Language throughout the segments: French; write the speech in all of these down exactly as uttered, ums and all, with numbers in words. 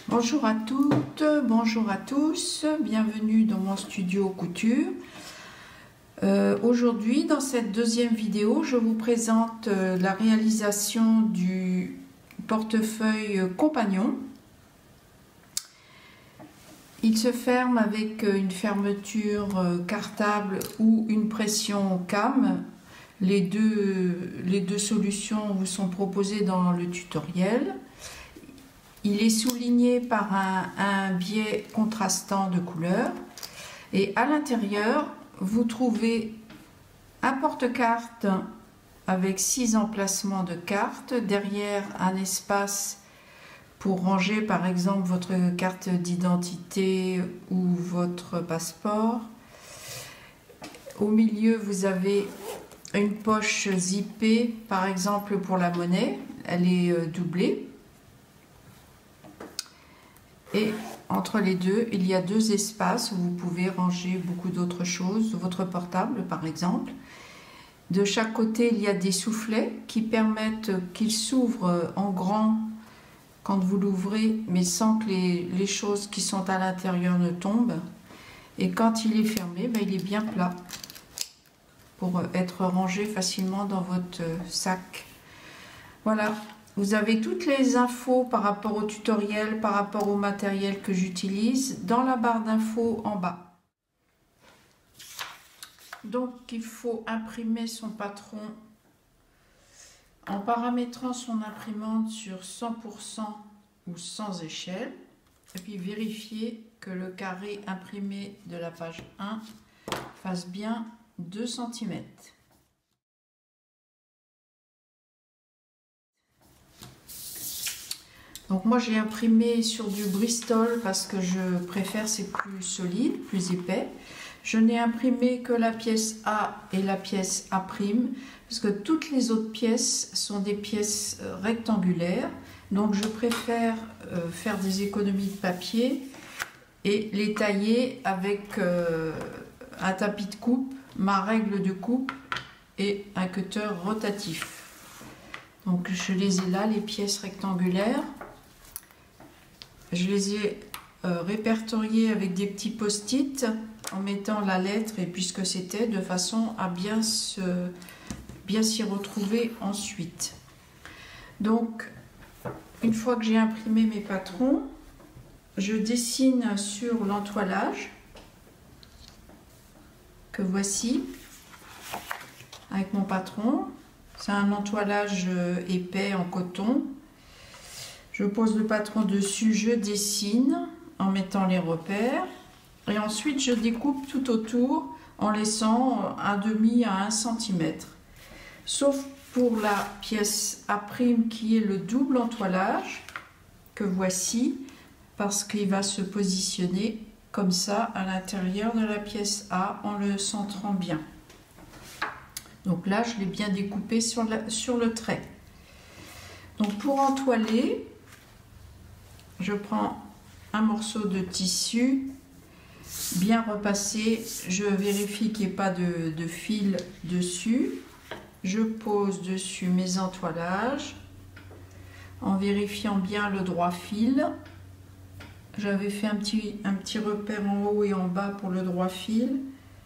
Bonjour à toutes, bonjour à tous, bienvenue dans mon studio couture. Euh, Aujourd'hui, dans cette deuxième vidéo, je vous présente euh, la réalisation du portefeuille compagnon. Il se ferme avec une fermeture euh, cartable ou une pression cam. Les deux, les deux solutions vous sont proposées dans le tutoriel. Il est souligné par un, un biais contrastant de couleurs et à l'intérieur vous trouvez un porte-carte avec six emplacements de cartes, derrière un espace pour ranger par exemple votre carte d'identité ou votre passeport. Au milieu vous avez une poche zippée par exemple pour la monnaie, elle est doublée. Et entre les deux, il y a deux espaces où vous pouvez ranger beaucoup d'autres choses, votre portable par exemple. De chaque côté, il y a des soufflets qui permettent qu'il s'ouvre en grand quand vous l'ouvrez, mais sans que les, les choses qui sont à l'intérieur ne tombent. Et quand il est fermé, ben, il est bien plat pour être rangé facilement dans votre sac. Voilà. Vous avez toutes les infos par rapport au tutoriel, par rapport au matériel que j'utilise dans la barre d'infos en bas. Donc il faut imprimer son patron en paramétrant son imprimante sur cent pour cent ou sans échelle. Et puis vérifier que le carré imprimé de la page un fasse bien deux centimètres. Donc moi j'ai imprimé sur du Bristol parce que je préfère, c'est plus solide, plus épais. Je n'ai imprimé que la pièce A et la pièce A', parce que toutes les autres pièces sont des pièces rectangulaires. Donc je préfère euh, faire des économies de papier et les tailler avec euh, un tapis de coupe, ma règle de coupe et un cutter rotatif. Donc je les ai là, les pièces rectangulaires. Je les ai euh, répertoriées avec des petits post-it en mettant la lettre et puisque c'était de façon à bien se bien s'y retrouver ensuite. Donc une fois que j'ai imprimé mes patrons, je dessine sur l'entoilage que voici avec mon patron. C'est un entoilage épais en coton. Je pose le patron dessus, je dessine en mettant les repères et ensuite je découpe tout autour en laissant un demi à un centimètre. Sauf pour la pièce A' qui est le double entoilage que voici parce qu'il va se positionner comme ça à l'intérieur de la pièce A en le centrant bien. Donc là je l'ai bien découpé sur, la, sur le trait. Donc pour entoiler, je prends un morceau de tissu bien repassé, je vérifie qu'il n'y ait pas de, de fil dessus, je pose dessus mes entoilages en vérifiant bien le droit fil. J'avais fait un petit, un petit repère en haut et en bas pour le droit fil.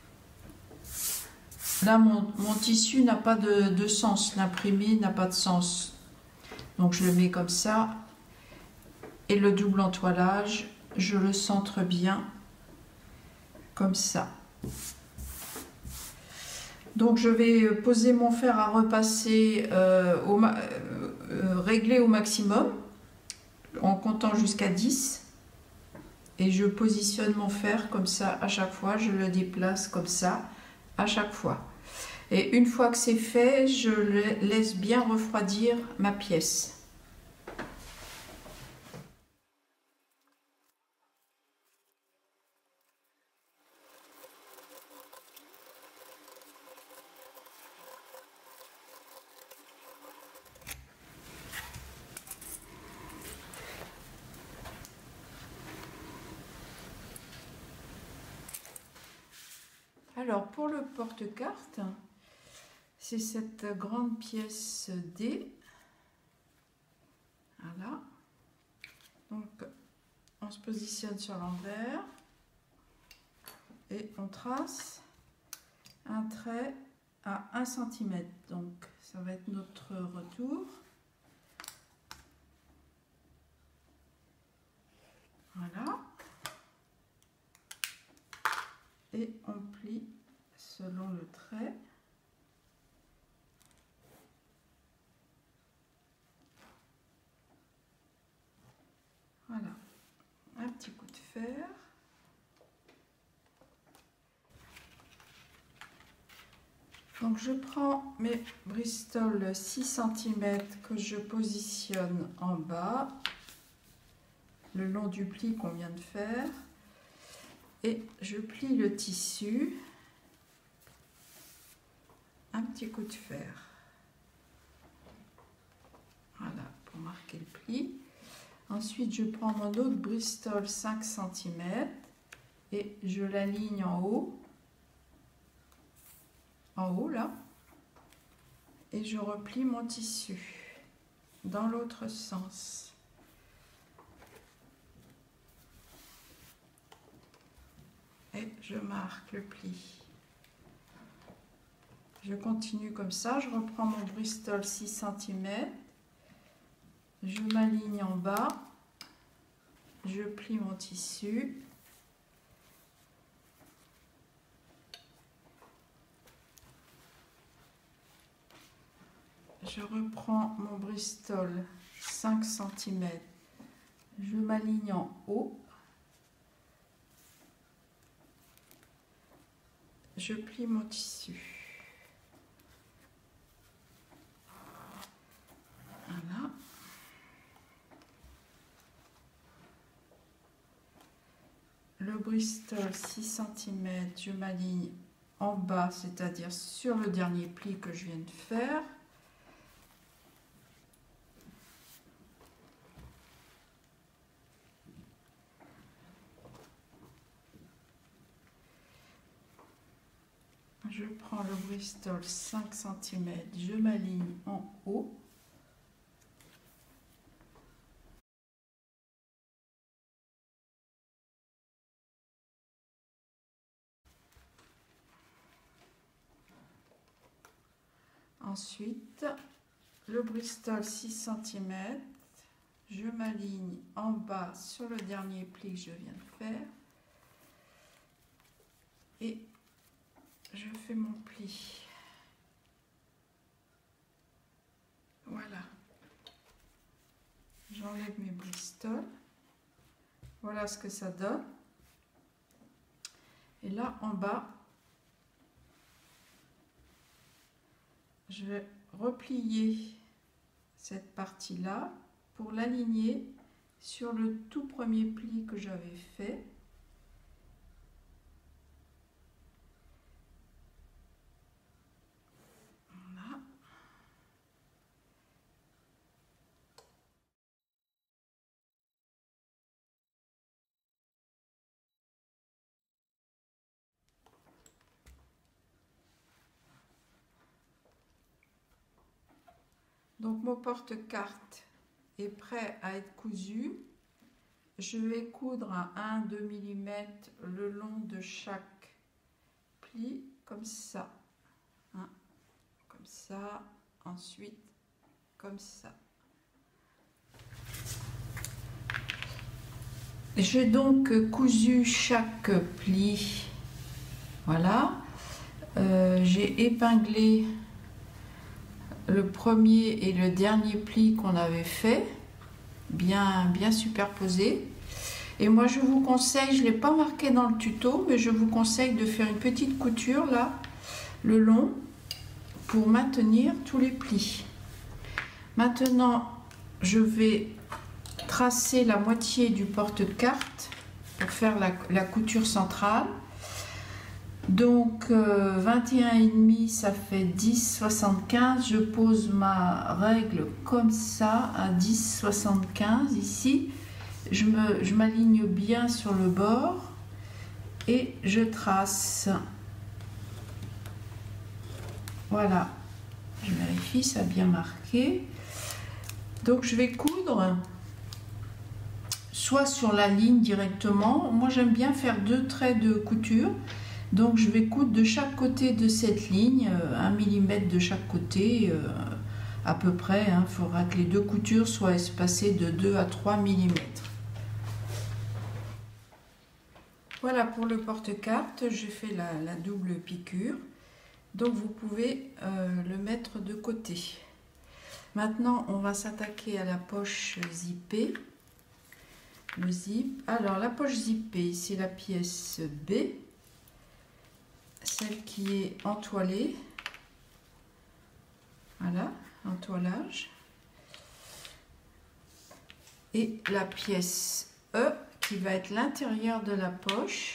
Là mon, mon tissu n'a pas de, de sens, l'imprimé n'a pas de sens, donc je le mets comme ça. Et le double entoilage, je le centre bien, comme ça. Donc je vais poser mon fer à repasser, euh, au, euh, réglé au maximum, en comptant jusqu'à dix. Et je positionne mon fer comme ça à chaque fois, je le déplace comme ça à chaque fois. Et une fois que c'est fait, je laisse bien refroidir ma pièce. Alors pour le porte-carte, c'est cette grande pièce D. Voilà. Donc on se positionne sur l'envers et on trace un trait à un centimètre. Donc ça va être notre retour. Voilà. Et on plie selon le trait. Voilà. Un petit coup de fer. Donc je prends mes Bristol six centimètres que je positionne en bas, le long du pli qu'on vient de faire, et je plie le tissu, un petit coup de fer, voilà, pour marquer le pli. Ensuite je prends mon autre Bristol cinq centimètres et je l'aligne en haut, en haut là, et je replie mon tissu dans l'autre sens. Et je marque le pli. Je continue comme ça, je reprends mon Bristol six centimètres, je m'aligne en bas, je plie mon tissu, je reprends mon Bristol cinq centimètres, je m'aligne en haut, je plie mon tissu. Voilà. Le Bristol six centimètres, je m'aligne en bas, c'est-à-dire sur le dernier pli que je viens de faire. Je prends le Bristol cinq centimètres, je m'aligne en haut. Ensuite, le Bristol six centimètres, je m'aligne en bas sur le dernier pli que je viens de faire. Et je fais mon pli. Voilà. J'enlève mes Bristol. Voilà ce que ça donne. Et là, en bas, je vais replier cette partie-là pour l'aligner sur le tout premier pli que j'avais fait. Voilà. Donc mon porte-carte est prêt à être cousu. Je vais coudre à un à deux millimètres le long de chaque pli, comme ça. Hein, comme ça, ensuite comme ça. J'ai donc cousu chaque pli. Voilà. Euh, j'ai épinglé le premier et le dernier pli qu'on avait fait, bien, bien superposé. Et moi je vous conseille, je ne l'ai pas marqué dans le tuto, mais je vous conseille de faire une petite couture là, le long, pour maintenir tous les plis. Maintenant, je vais tracer la moitié du porte-carte pour faire la, la couture centrale. Donc euh, vingt et un virgule cinq, ça fait dix soixante-quinze. Je pose ma règle comme ça à dix soixante-quinze ici. Je me, je m'aligne bien sur le bord et je trace. Voilà, je vérifie, ça a bien marqué. Donc je vais coudre soit sur la ligne directement. Moi j'aime bien faire deux traits de couture, donc je vais coudre de chaque côté de cette ligne, un millimètre de chaque côté, euh, à peu près. Il hein. faudra que les deux coutures soient espacées de deux à trois millimètres. Voilà pour le porte-carte, j'ai fait la, la double piqûre, donc vous pouvez euh, le mettre de côté. Maintenant on va s'attaquer à la poche zippée. Le zip, alors la poche zippée, c'est la pièce B, celle qui est entoilée, voilà, entoilage, et la pièce E qui va être l'intérieur de la poche,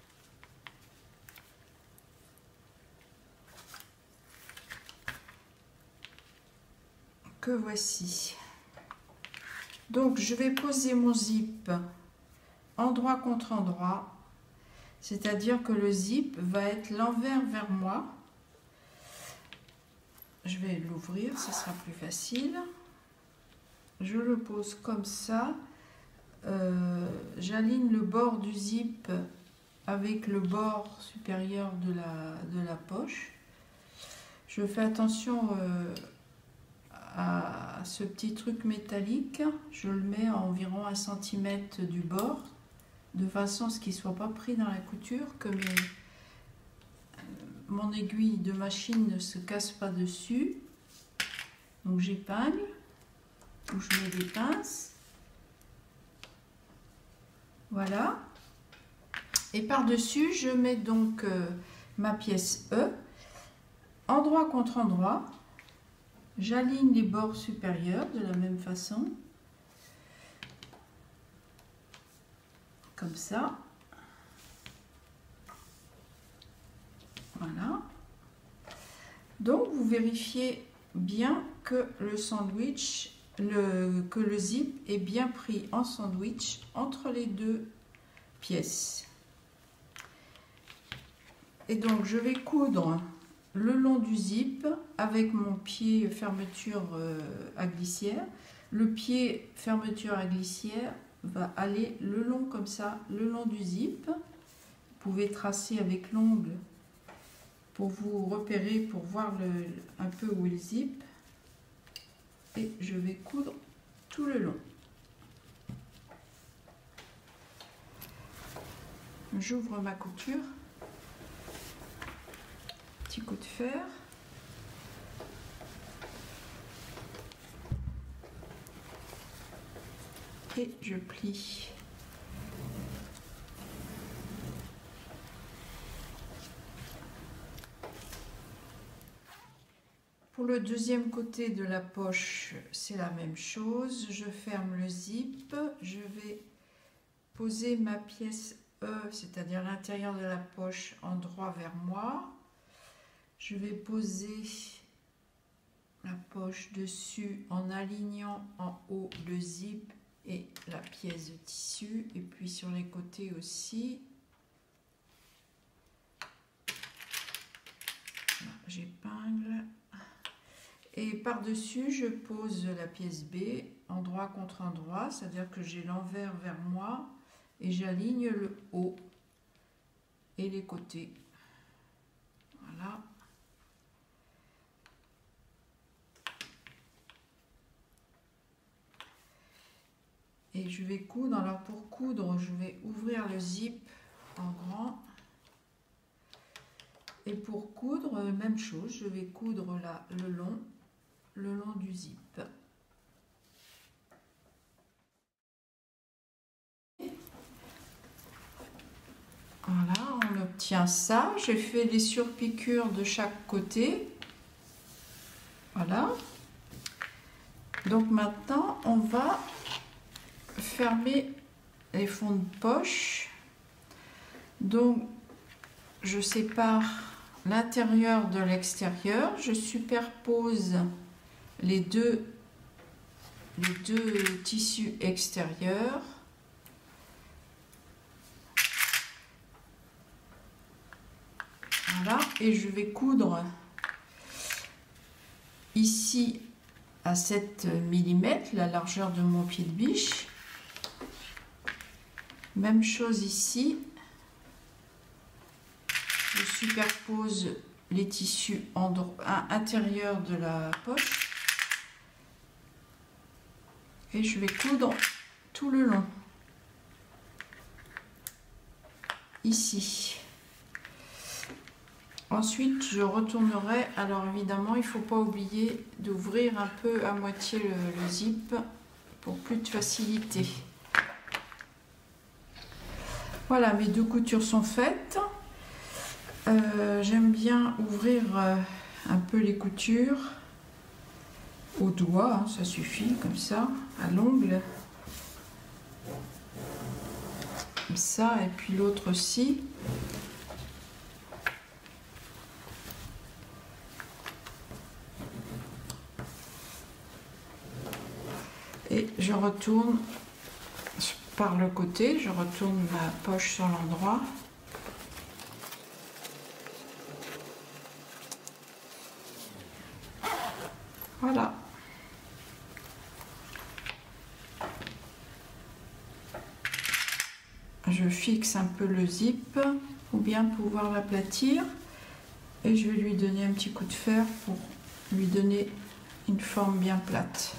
que voici. Donc je vais poser mon zip endroit contre endroit, c'est-à-dire que le zip va être l'envers vers moi. Je vais l'ouvrir, ce sera plus facile. Je le pose comme ça. Euh, j'aligne le bord du zip avec le bord supérieur de la, de la poche. Je fais attention euh, à ce petit truc métallique. Je le mets à environ un centimètre du bord, de façon à ce qu'il ne soit pas pris dans la couture, que mes, mon aiguille de machine ne se casse pas dessus. Donc j'épingle, ou je mets des pinces. Voilà, et par-dessus je mets donc euh, ma pièce E, endroit contre endroit, j'aligne les bords supérieurs de la même façon, comme ça, voilà. Donc vous vérifiez bien que le sandwich Le, que le zip est bien pris en sandwich entre les deux pièces. Et donc je vais coudre le long du zip avec mon pied fermeture euh, à glissière. Le pied fermeture à glissière va aller le long comme ça, le long du zip. Vous pouvez tracer avec l'ongle pour vous repérer, pour voir le, un peu où est le zip. Et je vais coudre tout le long. J'ouvre ma couture, petit coup de fer, et je plie. Pour le deuxième côté de la poche, c'est la même chose. Je ferme le zip. Je vais poser ma pièce E, c'est-à-dire l'intérieur de la poche, en droit vers moi. Je vais poser la poche dessus en alignant en haut le zip et la pièce de tissu. Et puis sur les côtés aussi. J'épingle. Et par-dessus, je pose la pièce B, endroit contre endroit, c'est-à-dire que j'ai l'envers vers moi et j'aligne le haut et les côtés. Voilà. Et je vais coudre. Alors pour coudre, je vais ouvrir le zip en grand. Et pour coudre, même chose, je vais coudre là le long. le long du zip. Voilà, on obtient ça. J'ai fait les surpiqûres de chaque côté. Voilà. Donc maintenant, on va fermer les fonds de poche. Donc, je sépare l'intérieur de l'extérieur. Je superpose les deux, les deux tissus extérieurs. Voilà, et je vais coudre ici à sept millimètres, la largeur de mon pied de biche. Même chose ici. Je superpose les tissus en intérieur de la poche. Et je vais coudre tout le long. Ici. Ensuite, je retournerai. Alors évidemment, il ne faut pas oublier d'ouvrir un peu à moitié le, le zip pour plus de facilité. Voilà, mes deux coutures sont faites. Euh, J'aime bien ouvrir euh, un peu les coutures au doigt, hein, ça suffit comme ça, à l'ongle. Comme ça, et puis l'autre aussi. Et je retourne par le côté, je retourne ma poche sur l'endroit. Voilà. Je fixe un peu le zip pour bien pouvoir l'aplatir. Et je vais lui donner un petit coup de fer pour lui donner une forme bien plate.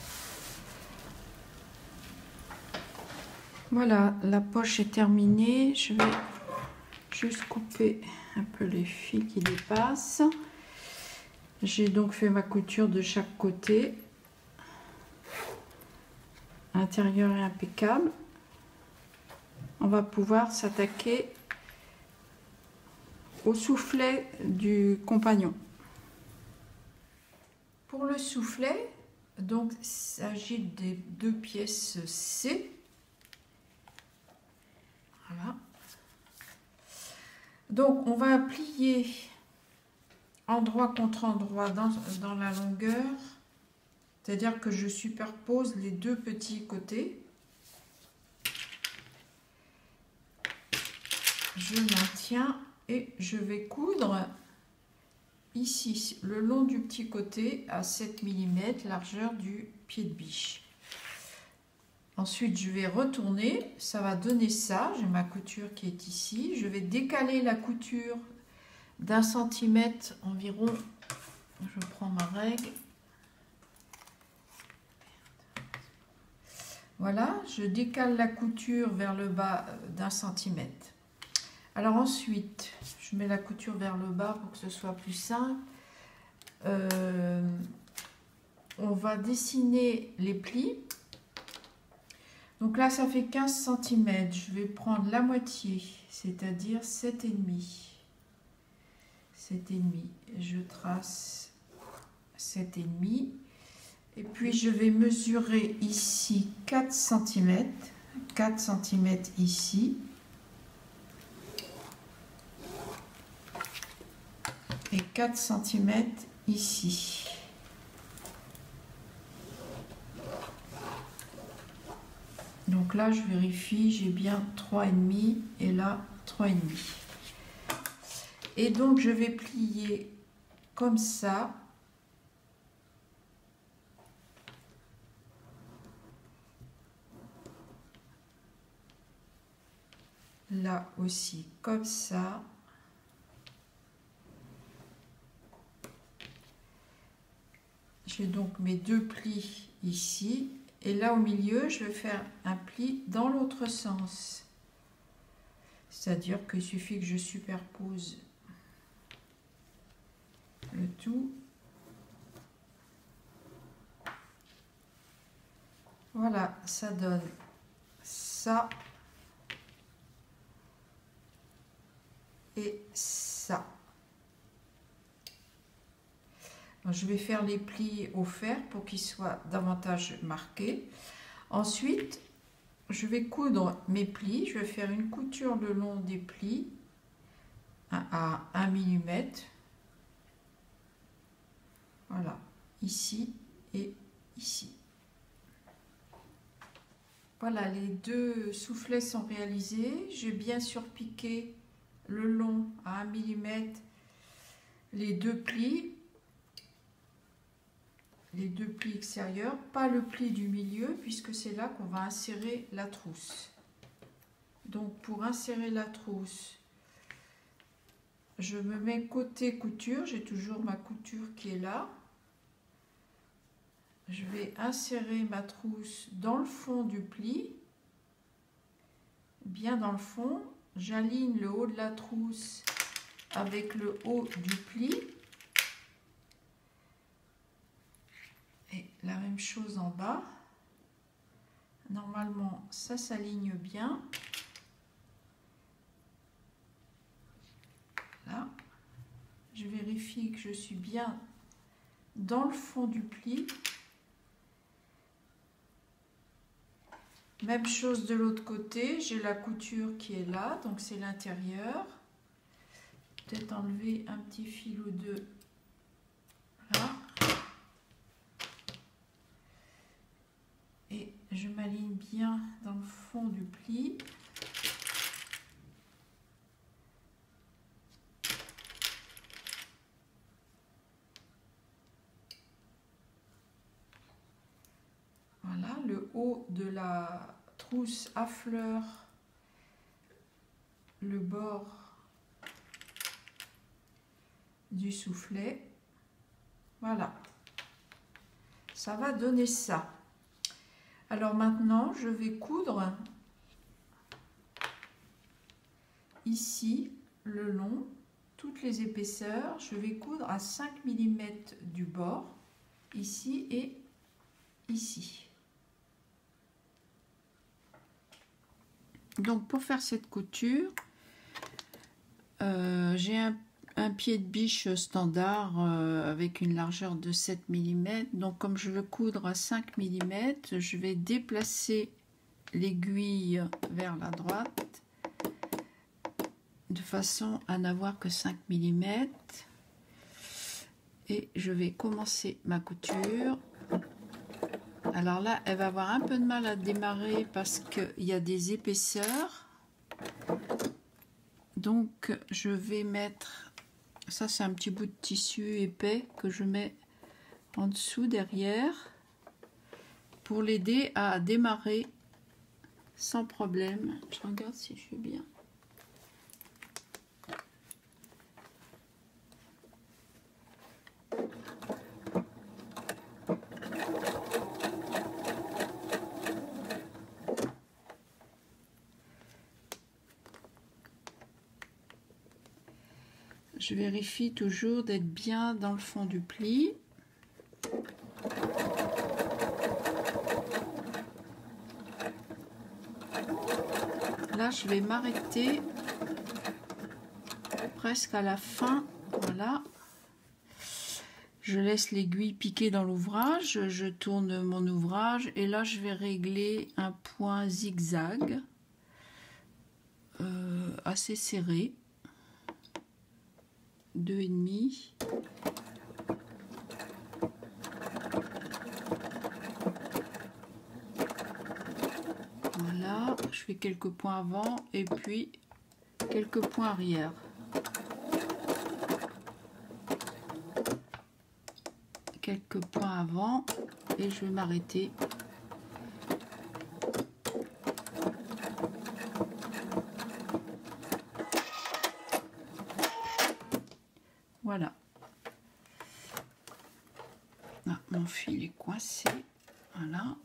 Voilà, la poche est terminée. Je vais juste couper un peu les fils qui dépassent. J'ai donc fait ma couture de chaque côté. L'intérieur est impeccable. On va pouvoir s'attaquer au soufflet du compagnon. Pour le soufflet, donc il s'agit des deux pièces C. Voilà. Donc on va plier endroit contre endroit dans, dans la longueur, c'est-à-dire que je superpose les deux petits côtés. Je maintiens et je vais coudre ici le long du petit côté à sept millimètres, largeur du pied de biche. Ensuite, je vais retourner, ça va donner ça. J'ai ma couture qui est ici. Je vais décaler la couture d'un centimètre environ. Je prends ma règle. Voilà, je décale la couture vers le bas d'un centimètre. Alors ensuite, je mets la couture vers le bas pour que ce soit plus simple. Euh, on va dessiner les plis. Donc là, ça fait quinze centimètres. Je vais prendre la moitié, c'est-à-dire sept virgule cinq. sept virgule cinq. Je trace sept virgule cinq. Et puis, je vais mesurer ici quatre centimètres. quatre centimètres ici. Et quatre centimètres ici. Donc là, je vérifie, j'ai bien trois virgule cinq et là, trois virgule cinq. Et donc, je vais plier comme ça. Là aussi, comme ça. J'ai donc mes deux plis ici. Et là, au milieu, je vais faire un pli dans l'autre sens. C'est-à-dire qu'il suffit que je superpose le tout. Voilà, ça donne ça et ça. Donc, je vais faire les plis au fer pour qu'ils soient davantage marqués. Ensuite, je vais coudre mes plis. Je vais faire une couture le long des plis à un millimètre. Voilà, ici et ici. Voilà, les deux soufflets sont réalisés. J'ai bien surpiqué le long à un millimètre les deux plis. Les deux plis extérieurs, pas le pli du milieu puisque c'est là qu'on va insérer la trousse. Donc pour insérer la trousse, je me mets côté couture, j'ai toujours ma couture qui est là. Je vais insérer ma trousse dans le fond du pli, bien dans le fond. J'aligne le haut de la trousse avec le haut du pli. Et la même chose en bas. Normalement, ça s'aligne bien. Là, je vérifie que je suis bien dans le fond du pli. Même chose de l'autre côté, j'ai la couture qui est là, donc c'est l'intérieur. Peut-être enlever un petit fil ou deux là. Et je m'aligne bien dans le fond du pli. Voilà, le haut de la trousse à fleurs, le bord du soufflet. Voilà, ça va donner ça. Alors maintenant, je vais coudre ici le long, toutes les épaisseurs. Je vais coudre à cinq millimètres du bord, ici et ici. Donc pour faire cette couture, euh, j'ai un, un pied de biche standard euh, avec une largeur de sept millimètres. Donc comme je veux coudre à cinq millimètres, je vais déplacer l'aiguille vers la droite de façon à n'avoir que cinq millimètres. Et je vais commencer ma couture. Alors là, elle va avoir un peu de mal à démarrer parce qu'il y a des épaisseurs. Donc, je vais mettre... Ça, c'est un petit bout de tissu épais que je mets en dessous, derrière, pour l'aider à démarrer sans problème. Je regarde si je suis bien. Je vérifie toujours d'être bien dans le fond du pli. Là, je vais m'arrêter presque à la fin. Voilà. Je laisse l'aiguille piquer dans l'ouvrage. Je tourne mon ouvrage et là, je vais régler un point zigzag euh, assez serré. Deux et demi. Voilà, je fais quelques points avant et puis quelques points arrière. Quelques points avant et je vais m'arrêter. Voilà. Ah, mon fil est coincé. Voilà.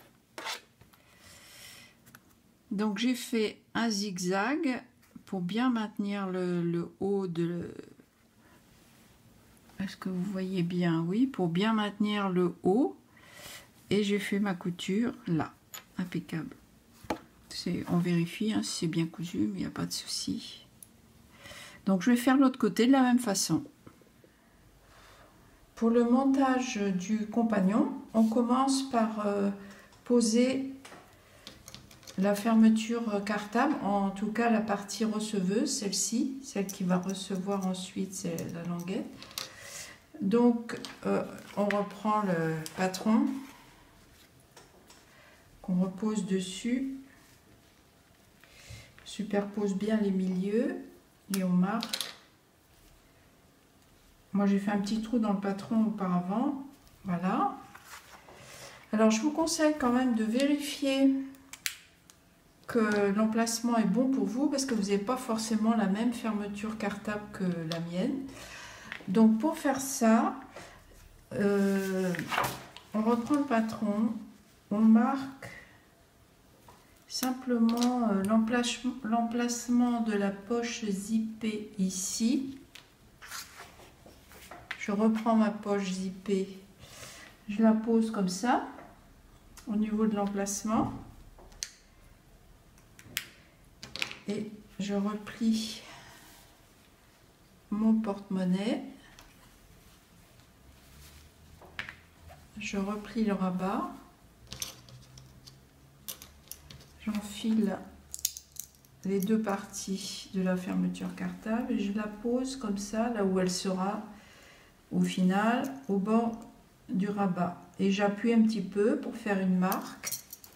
Donc j'ai fait un zigzag pour bien maintenir le, le haut de... Est-ce que vous voyez bien? Oui, pour bien maintenir le haut. Et j'ai fait ma couture là. Impeccable. On vérifie hein, si c'est bien cousu, mais il n'y a pas de souci. Donc je vais faire l'autre côté de la même façon. Pour le montage du compagnon, on commence par euh, poser la fermeture cartable, en tout cas la partie receveuse, celle-ci, celle qui va recevoir ensuite c'est la languette. Donc euh, on reprend le patron qu'on repose dessus, superpose bien les milieux et on marque. Moi j'ai fait un petit trou dans le patron auparavant, voilà. Alors je vous conseille quand même de vérifier que l'emplacement est bon pour vous parce que vous n'avez pas forcément la même fermeture cartable que la mienne. Donc pour faire ça, euh, on reprend le patron, on marque simplement euh, l'emplacement de la poche zippée ici. Je reprends ma poche zippée, je la pose comme ça au niveau de l'emplacement et je replie mon porte-monnaie, je replie le rabat, j'enfile les deux parties de la fermeture cartable et je la pose comme ça là où elle sera au final au bord du rabat et j'appuie un petit peu pour faire une marque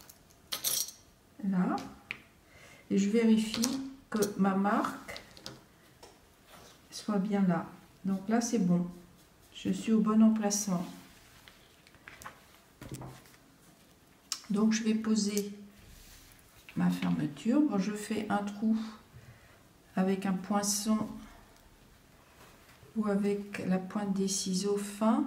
là et je vérifie que ma marque soit bien là. Donc là c'est bon, je suis au bon emplacement. Donc je vais poser ma fermeture. Bon, je fais un trou avec un poinçon ou avec la pointe des ciseaux fins.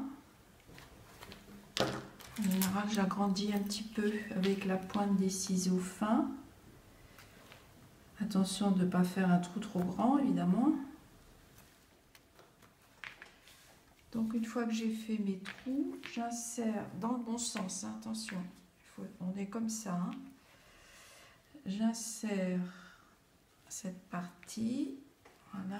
En général, j'agrandis un petit peu avec la pointe des ciseaux fins. Attention de ne pas faire un trou trop grand, évidemment. Donc, une fois que j'ai fait mes trous, j'insère dans le bon sens. Hein, attention, il faut, on est comme ça. Hein. J'insère cette partie. Voilà.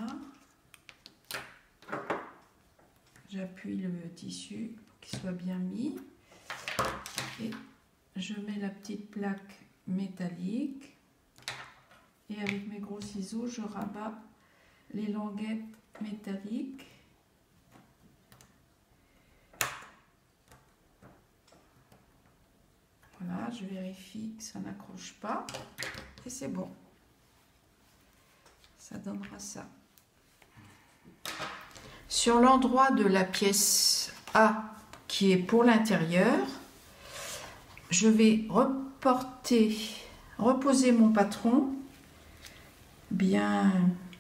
J'appuie le tissu pour qu'il soit bien mis et je mets la petite plaque métallique et avec mes gros ciseaux je rabats les languettes métalliques. Voilà, je vérifie que ça n'accroche pas et c'est bon, ça donnera ça. Sur l'endroit de la pièce A qui est pour l'intérieur, je vais reporter, reposer mon patron bien,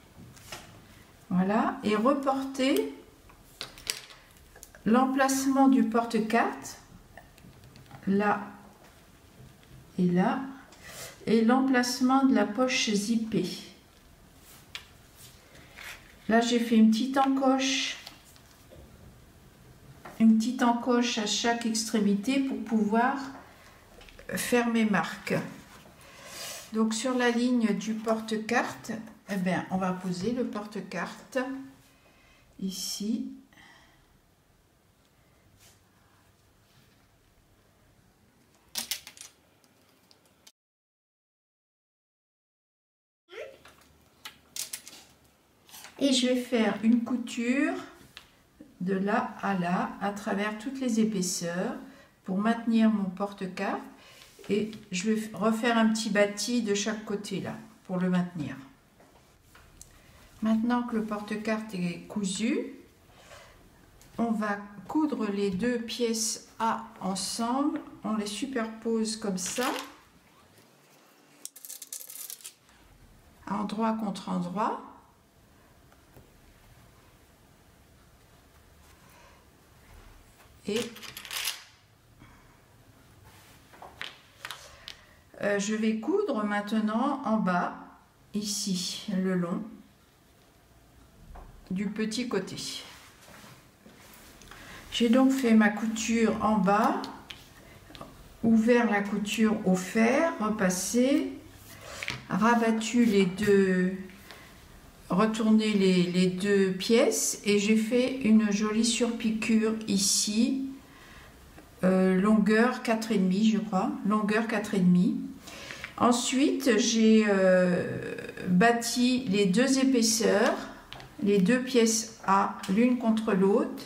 voilà, et reporter l'emplacement du porte-carte là et là, et l'emplacement de la poche zippée. Là, j'ai fait une petite encoche, une petite encoche à chaque extrémité pour pouvoir faire mes marques. Donc, sur la ligne du porte-carte, eh bien, on va poser le porte-carte ici. Et je vais faire une couture de là à là à travers toutes les épaisseurs pour maintenir mon porte-carte et je vais refaire un petit bâti de chaque côté là pour le maintenir. Maintenant que le porte-carte est cousu, on va coudre les deux pièces A ensemble, on les superpose comme ça, endroit contre endroit. Et euh, je vais coudre maintenant en bas, ici, le long du petit côté. J'ai donc fait ma couture en bas, ouvert la couture au fer, repassé, rabattu les deux, retourné les, les deux pièces et j'ai fait une jolie surpiqûre ici, euh, longueur quatre virgule cinq je crois, longueur quatre virgule cinq. Ensuite j'ai euh, bâti les deux épaisseurs, les deux pièces A l'une contre l'autre,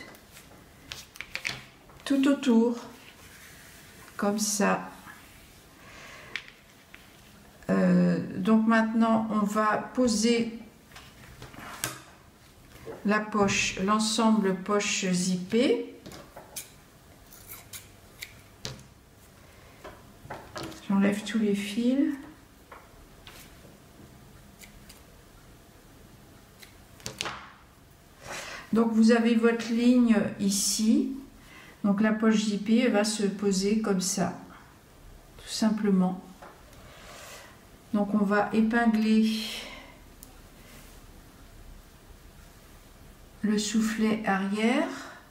tout autour, comme ça. Euh, donc maintenant on va poser la poche, l'ensemble poche zippée. J'enlève tous les fils. Donc vous avez votre ligne ici. Donc la poche zippée elle va se poser comme ça, tout simplement. Donc on va épingler le soufflet arrière.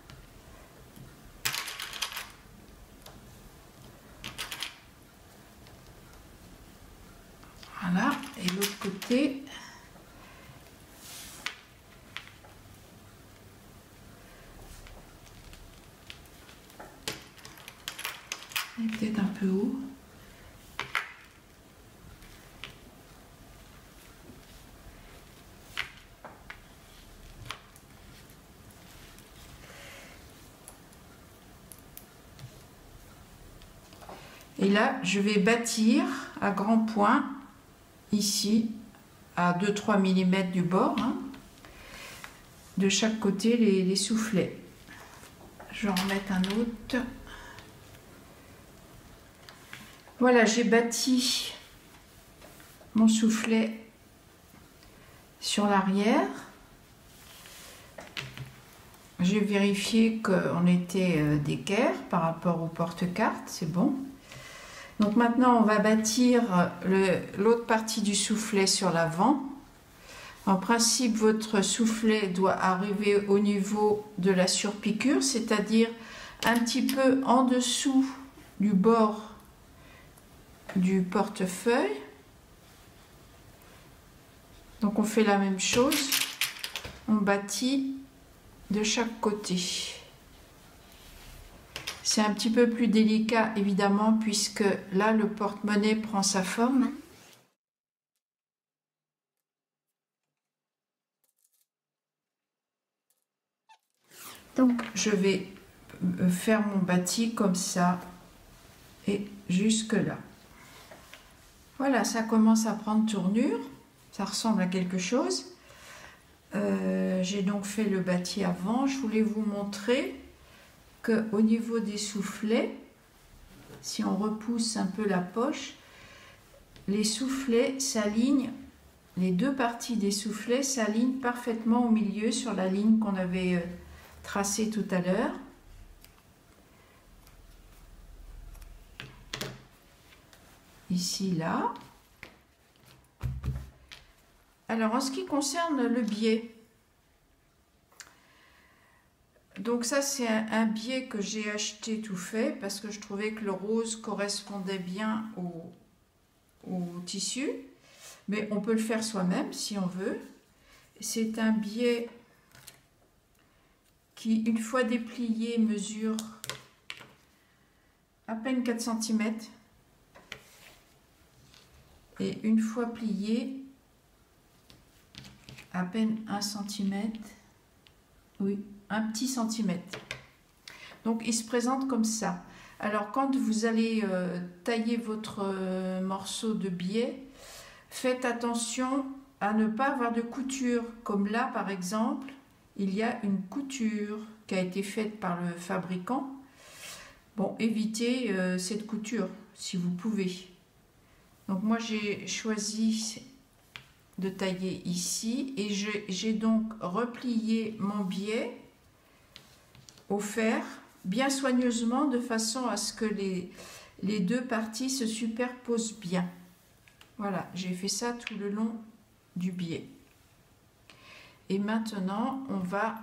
Voilà, et l'autre côté. Peut-être un peu haut. Et là, je vais bâtir à grands points, ici, à deux à trois millimètres du bord, hein, de chaque côté les, les soufflets. Je vais en remettre un autre. Voilà, j'ai bâti mon soufflet sur l'arrière. J'ai vérifié qu'on était d'équerre par rapport au porte-carte, c'est bon. Donc maintenant, on va bâtir l'autre partie du soufflet sur l'avant. En principe, votre soufflet doit arriver au niveau de la surpiqûre, c'est-à-dire un petit peu en dessous du bord du portefeuille. Donc on fait la même chose, on bâtit de chaque côté. C'est un petit peu plus délicat évidemment puisque là le porte-monnaie prend sa forme. Donc je vais faire mon bâti comme ça et jusque là. Voilà, ça commence à prendre tournure, ça ressemble à quelque chose. Euh, j'ai donc fait le bâti avant. Je voulais vous montrer que au niveau des soufflets, si on repousse un peu la poche, les soufflets s'alignent, les deux parties des soufflets s'alignent parfaitement au milieu sur la ligne qu'on avait tracée tout à l'heure. Ici, là. Alors, en ce qui concerne le biais, donc ça, c'est un, un biais que j'ai acheté tout fait parce que je trouvais que le rose correspondait bien au, au tissu. Mais on peut le faire soi-même si on veut. C'est un biais qui, une fois déplié, mesure à peine quatre centimètres. Et une fois plié, à peine un centimètre, oui, un petit centimètre. Donc il se présente comme ça. Alors quand vous allez euh, tailler votre euh, morceau de biais, faites attention à ne pas avoir de couture. Comme là par exemple, il y a une couture qui a été faite par le fabricant. Bon, évitez euh, cette couture si vous pouvez. Donc moi j'ai choisi de tailler ici et j'ai donc replié mon biais au fer bien soigneusement de façon à ce que les, les deux parties se superposent bien. Voilà, j'ai fait ça tout le long du biais. Et maintenant on va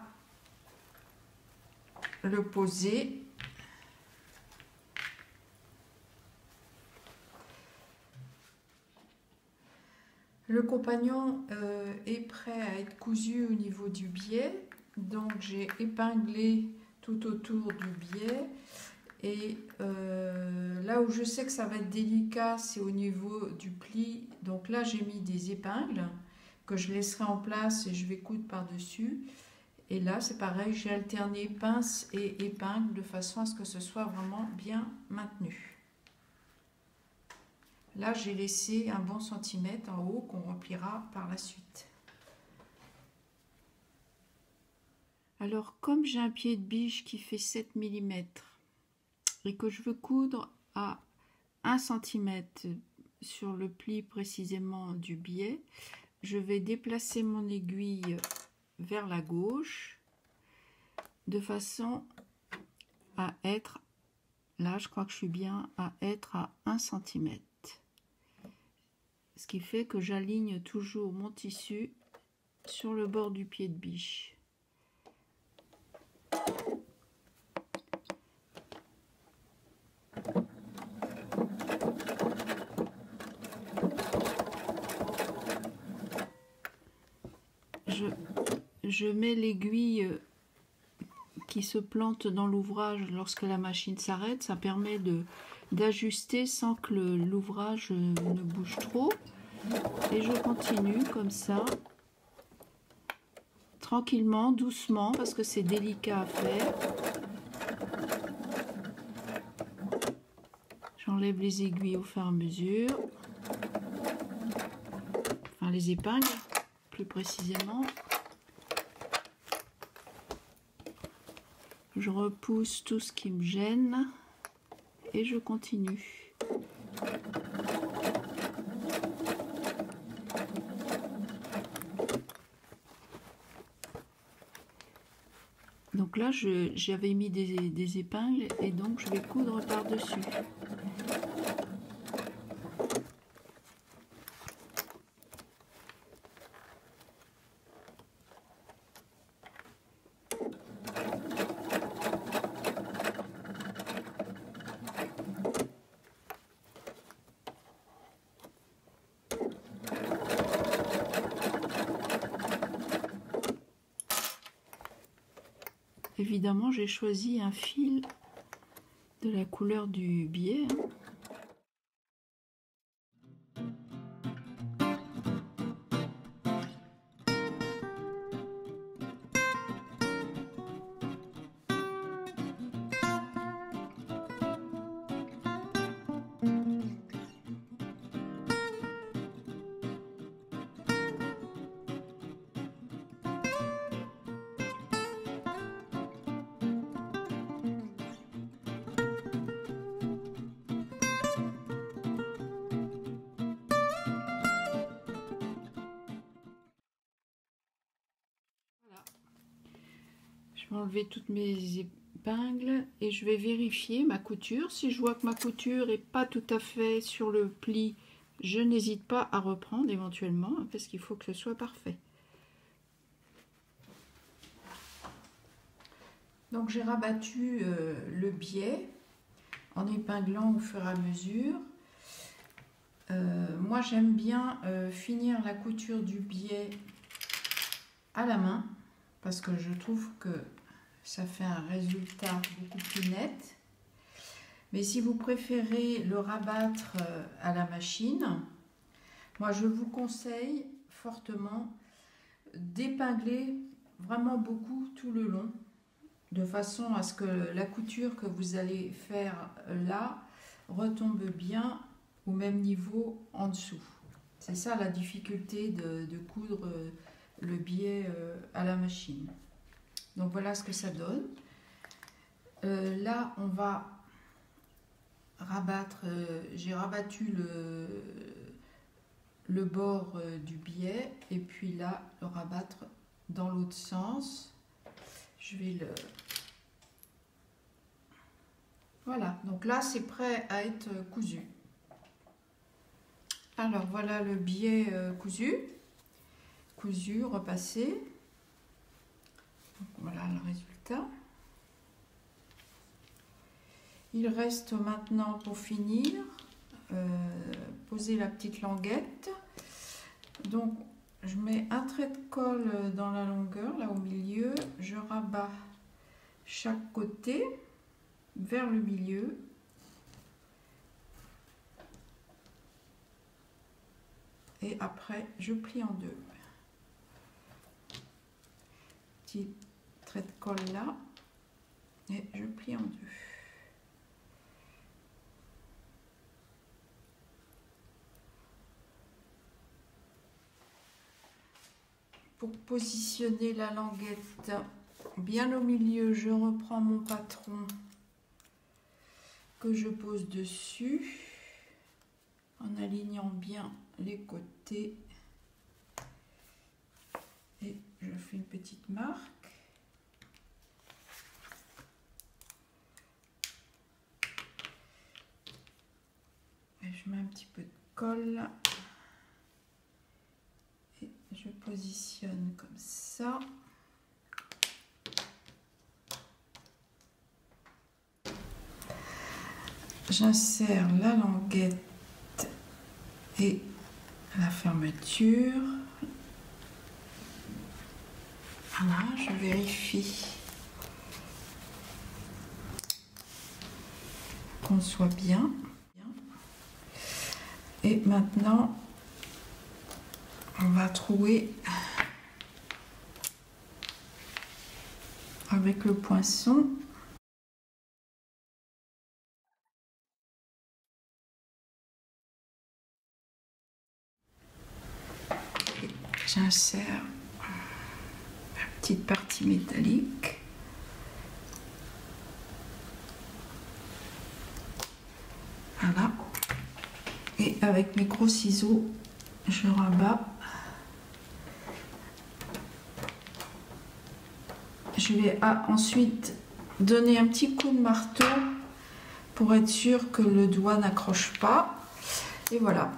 le poser. Le compagnon euh, est prêt à être cousu au niveau du biais, donc j'ai épinglé tout autour du biais et euh, là où je sais que ça va être délicat, c'est au niveau du pli. Donc là j'ai mis des épingles que je laisserai en place et je vais coudre par-dessus. Et là c'est pareil, j'ai alterné pince et épingle de façon à ce que ce soit vraiment bien maintenu. Là, j'ai laissé un bon centimètre en haut qu'on remplira par la suite. Alors, comme j'ai un pied de biche qui fait sept millimètres et que je veux coudre à un centimètre sur le pli précisément du biais, je vais déplacer mon aiguille vers la gauche de façon à être, là je crois que je suis bien, à être à un centimètre. Ce qui fait que j'aligne toujours mon tissu sur le bord du pied de biche. Je, je mets l'aiguille qui se plante dans l'ouvrage lorsque la machine s'arrête. Ça permet de d'ajuster sans que l'ouvrage ne bouge trop. Et je continue comme ça, tranquillement, doucement, parce que c'est délicat à faire. J'enlève les aiguilles au fur et à mesure, enfin les épingles plus précisément. Je repousse tout ce qui me gêne et je continue. Donc là, j'avais mis des, des épingles et donc je vais coudre par-dessus. Évidemment, j'ai choisi un fil de la couleur du biais. Hein. Je vais enlever toutes mes épingles et je vais vérifier ma couture. Si je vois que ma couture n'est pas tout à fait sur le pli, je n'hésite pas à reprendre éventuellement, parce qu'il faut que ce soit parfait. Donc j'ai rabattu euh, le biais en épinglant au fur et à mesure. Euh, moi j'aime bien euh, finir la couture du biais à la main, parce que je trouve que ça fait un résultat beaucoup plus net. Mais si vous préférez le rabattre à la machine, moi je vous conseille fortement d'épingler vraiment beaucoup tout le long, de façon à ce que la couture que vous allez faire là retombe bien au même niveau en dessous. C'est ça la difficulté de, de coudre le biais à la machine. Donc voilà ce que ça donne. Euh, là, on va rabattre, euh, j'ai rabattu le, le bord euh, du biais et puis là, le rabattre dans l'autre sens. Je vais le... Voilà, donc là, c'est prêt à être cousu. Alors voilà le biais euh, cousu, cousu, repassé. Donc, voilà le résultat. Il reste maintenant pour finir, euh, poser la petite languette. Donc je mets un trait de colle dans la longueur, là au milieu. Je rabats chaque côté vers le milieu. Et après je plie en deux. Petit trait de colle là. Et je plie en deux. Pour positionner la languette bien au milieu, je reprends mon patron que je pose dessus en alignant bien les côtés et je fais une petite marque. petit peu de colle. Et je positionne comme ça. J'insère la languette et la fermeture. Voilà, je vérifie qu'on soit bien. Et maintenant, on va trouer avec le poinçon. J'insère la petite partie métallique. Voilà. Et avec mes gros ciseaux, je rabats. Je vais ah, ensuite donner un petit coup de marteau pour être sûr que le doigt n'accroche pas. Et voilà.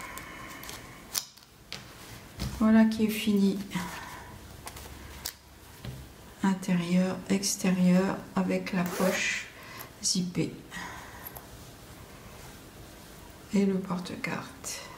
Voilà qui est fini. Intérieur, extérieur, avec la poche zippée. Et le porte-carte.